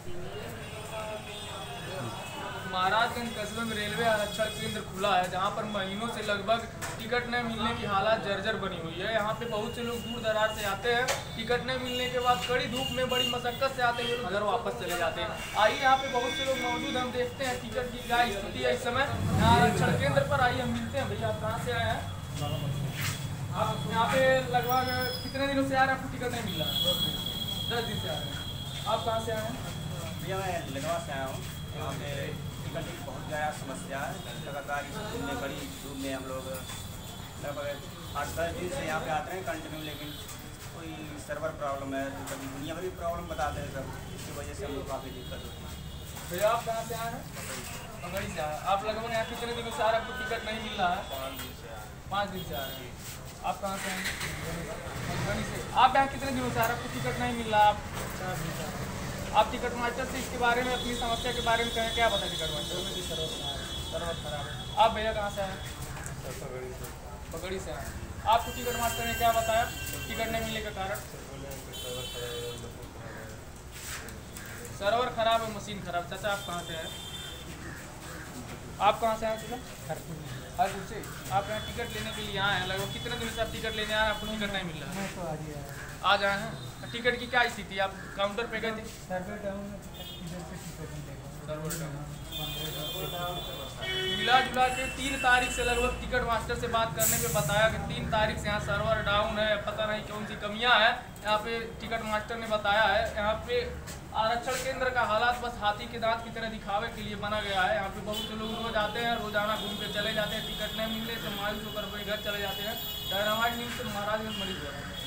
महाराजगंज कस्बे में रेलवे आरक्षण केंद्र खुला है, जहां पर महीनों से लगभग टिकट न मिलने की हालत जर्जर बनी हुई है। यहां पे बहुत से लोग दूर दराज से आते हैं, टिकट न मिलने के बाद कड़ी धूप में बड़ी मशक्कत से आते हुए घर वापस चले जाते हैं। आइए यहाँ पे बहुत से लोग मौजूद, हम देखते हैं टिकट की क्या स्थिति है इस समय आरक्षण केंद्र पर। आइए हम मिलते हैं। भैया आप कहाँ से आए हैं? आप यहाँ पे लगभग कितने दिनों से आ रहे हैं? आपको टिकट नहीं मिल रहा है? 10 दिन से आ रहे हैं। आप कहाँ से आए हैं? भैया मैं लिलवा से आया हूँ। यहाँ पे टिकट की बहुत ज़्यादा समस्या है। लगातार इस धूप में, बड़ी धूप में हम लोग लगभग 8-10 दिन से यहाँ पे आते हैं कंटिन्यू, लेकिन कोई सर्वर प्रॉब्लम है, तो कभी दुनिया भर की प्रॉब्लम बताते हैं सब, इसकी वजह से हम लोग काफ़ी दिक्कत होती है। भैया आप कहाँ से आए हैं? पगड़ी से आए। आप लगभग यहाँ कितने दिनों से आ रहे हैं? आपको टिकट नहीं मिल रहा है? 5 दिन से आ रहे हैं। आप कहाँ से आए? मधुबनी से। आप यहाँ कितने दिनों से आ रहे हैं? आपको टिकट नहीं मिल रहा? आप टिकट मास्टर से इसके बारे में, अपनी समस्या के बारे में कहें, क्या पता टिकट मास्टर में? सर्वर खराब है। आप भैया कहाँ से आए? पगड़ी से आए। आपको टिकट मास्टर ने क्या बताया टिकट नहीं मिलने का कारण? सर्वर खराब है, मशीन खराब। चाचा आप कहाँ से आए? आप कहाँ से आए? हरपुर से। आप यहाँ टिकट लेने के लिए आए हैं, लगभग कितने दिन से आप टिकट लेने आए हैं? आपको टिकट नहीं मिल रहा है? मैं तो आज ही आया। आज आए हैं। टिकट की क्या स्थिति? आप काउंटर पे गए थे? सर्वर डाउन है, इधर से टिकट नहीं देगा। Server down. मिला जुला के 3 तारीख से लगभग टिकट मास्टर से बात करने पे बताया कि 3 तारीख से यहाँ सर्वर डाउन है, पता नहीं कौन सी कमियाँ हैं। यहाँ पे टिकट मास्टर ने बताया है यहाँ पे आरक्षण केंद्र का हालात बस हाथी के दांत की तरह दिखावे के लिए बना गया है। यहाँ पे बहुत से लोग रोज आते हैं, रोजाना घूम के चले जाते हैं, टिकट नहीं मिलने से मायूस होकर अपने घर चले जाते हैं। डायनामाइट न्यूज़ से महाराजगंज मरीज।